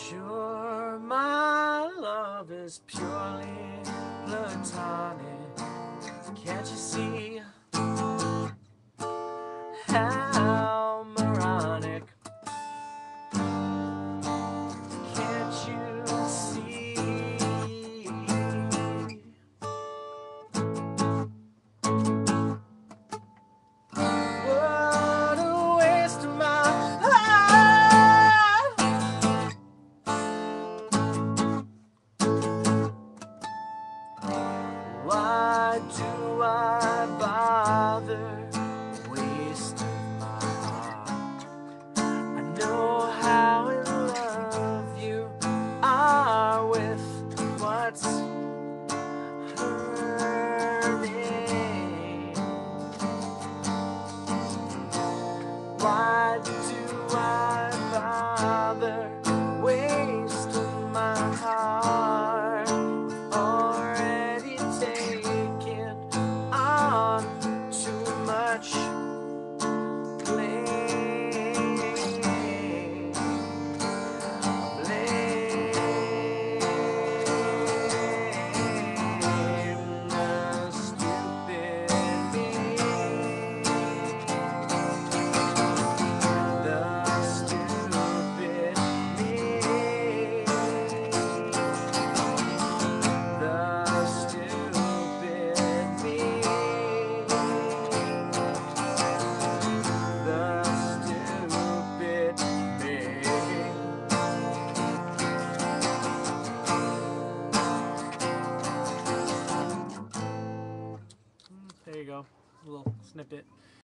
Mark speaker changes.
Speaker 1: sure my love is purely platonic. Can't you see how moronic? Can't you see? What a waste of my life. Why do I bother wasting my heart? I know how in love you are with what's hurting. Why do I bother wasting my heart? Already taken on too much blame. The stupid me. The stupid me. The stupid me. The stupid me. There you go, a little snippet.